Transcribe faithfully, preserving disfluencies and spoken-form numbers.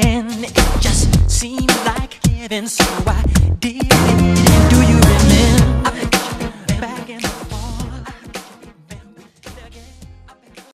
and it just seemed like heaven, so I did it. And do you remember